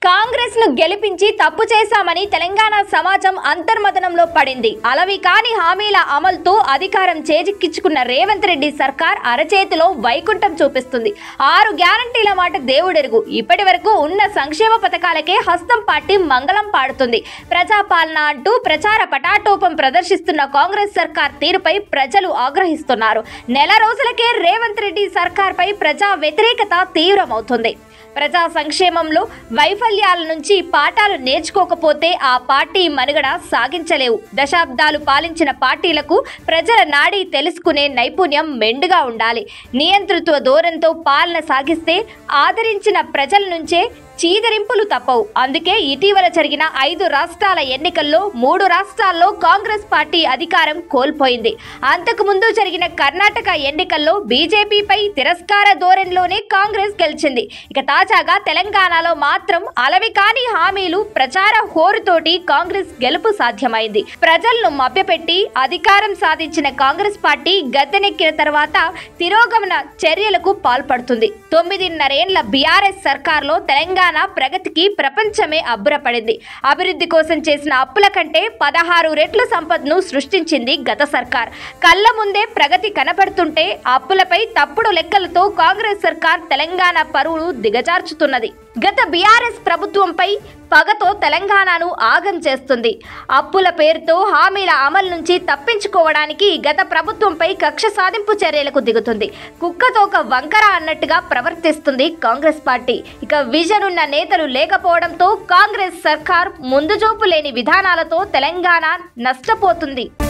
కాంగ్రెస్ ను గెలిపించి తప్పు చేశామని తెలంగాణ సమాజం అంతర్మథనంలో పడింది. అలవి కాని హామీల అమలుతో అధికారం చేజిక్కించుకున్న రేవంత్ రెడ్డి సర్కార్ అరచేతిలో వైకుంఠం చూపిస్తుంది. 6 గ్యారంటీల మాట దేవుడెరుగు. ఇప్పటి వరకు ఉన్న సంక్షేమ పథకాలకే హస్తం పార్టీ మంగళం పాడుతుంది. ప్రజాపాలన అంటూ ప్రచార పటాటోపం ప్రదర్శిస్తున్న కాంగ్రెస్ సర్కార్ తీరుపై ప్రజలు ఆగ్రహిస్తున్నారు. నెల రోజులకే రేవంత్ రెడ్డి సర్కార్ పై ప్రజా వ్యతిరేకత తీవ్రమవుతుంది. ప్రజా సంక్షేమంలో వైఫల్యాల నుంచి పాఠాలు నేర్చుకోకపోతే ఆ పార్టీ మనుగడ సాగించలేవు. దశాబ్దాలు పాలించిన పార్టీలకు ప్రజల నాడి తెలుసుకునే నైపుణ్యం మెండుగా ఉండాలి. నియంతృత్వ ధోరణితో పాలన సాగిస్తే ఆదరించిన ప్రజల నుంచే చీదరింపులు తప్పవు. అందుకే ఇటీవల జరిగిన 5 రాష్ట్రాల ఎన్నికల్లో 3 రాష్ట్రాల్లో కాంగ్రెస్ పార్టీ అధికారం కోల్పోయింది. అంతకుముందు జరిగిన కర్ణాటక ఎన్నికల్లో బీజేపీపై తిరస్కార ధోరణిలోనే కాంగ్రెస్ గెలిచింది. ఇక తాజాగా తెలంగాణలో మాత్రం అలవి కాని హామీలు ప్రచార హోరుతోటి కాంగ్రెస్ గెలుపు సాధ్యమైంది. ప్రజలను మభ్యపెట్టి అధికారం సాధించిన కాంగ్రెస్ పార్టీ గద్దెనెక్కిన తర్వాత తిరోగమన చర్యలకు పాల్పడుతుంది. 9.5 ఏళ్ల బీఆర్ఎస్ సర్కార్లో తెలంగాణ ప్రగతికి ప్రపంచమే అబ్బురపడింది. అభివృద్ధి కోసం చేసిన అప్పుల కంటే 16 రెట్ల సంపదను సృష్టించింది గత సర్కార్. కళ్ళ ముందే ప్రగతి కనబడుతుంటే అప్పులపై తప్పుడు లెక్కలతో కాంగ్రెస్ సర్కార్ తెలంగాణ పరువును దిగజార్చుతున్నది. గత బీఆర్ఎస్ ప్రభుత్వంపై పగతో తెలంగాణను ఆగం చేస్తుంది. అప్పుల పేరుతో హామీల అమలు నుంచి తప్పించుకోవడానికి గత ప్రభుత్వంపై కక్ష సాధింపు చర్యలకు దిగుతుంది. కుక్కతోక వంకర అన్నట్టుగా ప్రవర్తిస్తుంది కాంగ్రెస్ పార్టీ. ఇక విజన్ ఉన్న నేతలు లేకపోవడంతో కాంగ్రెస్ సర్కార్ ముందుచూపు లేని విధానాలతో తెలంగాణ నష్టపోతుంది.